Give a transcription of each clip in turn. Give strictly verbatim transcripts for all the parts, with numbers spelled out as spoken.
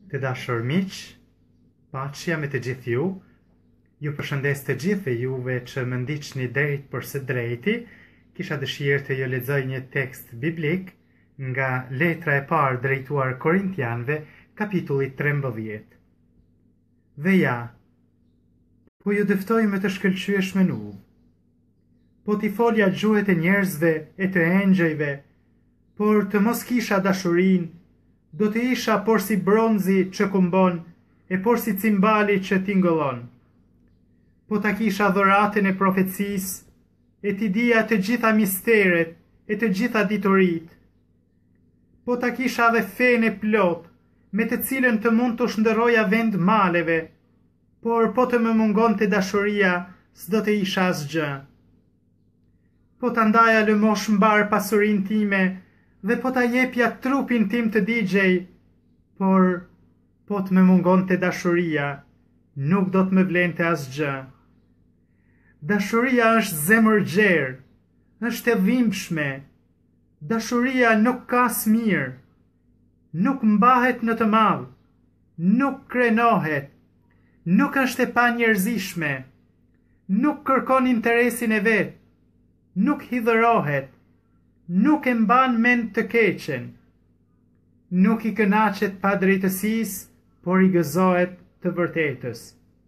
Të dashur miq, paqja me të gjithë ju. Ju përshëndes të gjithë juve që më ndiqni drejt për së drejti. Kisha dëshirë të ju lexoj një tekst biblik nga letra e parë drejtuar Korintianëve, kapitulli trembëdhjetë. Dhe ja, po ju dëftoj me të shkëlqyesh me nu. Po t'i folja gjuhet e njerëzve e të engjëjve, por të mos kisha dashurin, do të isha por si bronzi që kumbon, e por si cimbali që tingëllon. Po ta kisha dhuratën e profecis, e t'i dija të gjitha misteret, e të gjitha diturit. Po ta kisha dhe fenë e plot, me të cilën të mund të shndërroja vend maleve, por po të më mungon të dashuria, s'do të isha asgjë. Po ta ndaja lëmosh mbar pasurin time, dhe po ta jepja trupin tim të digjej, por po të më mungon të dashuria, nuk do të më vlente asgjë. Dashuria është zemër gjerë, është e dhimbshme. Dashuria nuk ka smir, nuk mbahet në të madh, nuk krenohet, nuk është e panjerëzishme, nuk kërkon interesin e vet, nuk hidhërohet, nuk e mban mend të keqen, nuk i kënaqet pa drejtësisë, por i gëzohet të vërtetës.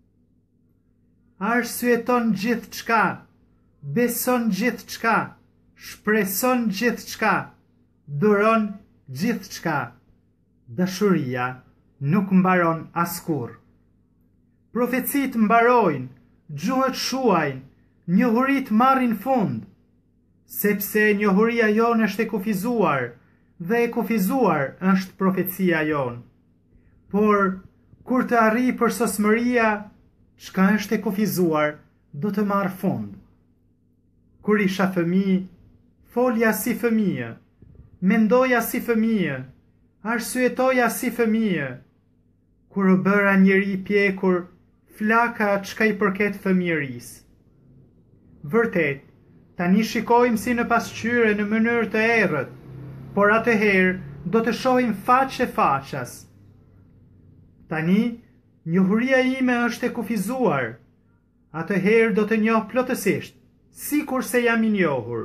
Arsyeton gjithçka, beson gjithçka, shpreson gjithçka, duron gjithçka. Dashuria nuk mbaron askurr. Profecit mbarojnë, gjuhët shuajnë, njohurit marrin fund, sepse njohuria jonë është e kufizuar, dhe e kufizuar është profecia jonë. Por, kur të arri për sosmëria, çka është e kufizuar, do të marrë fund. Kur isha fëmijë, folja si fëmijë, mendoja si fëmijë, arsyetoja si fëmijë. Kur u bëra njeri pjekur, flaka çka i përket fëmijërisë. Vërtet, tani shikojmë si në pasqyre në mënyrë të errët, por atëherë do të shohim faqe faqas. Tani, njohuria ime është e kufizuar, atëherë do të njoh plotësisht, sikur se jam i njohur.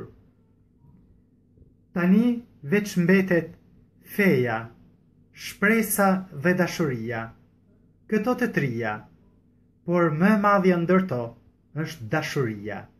Tani veç mbetet feja, shpresa dhe dashuria, këto të trija, por më e madhja ndër to është dashuria.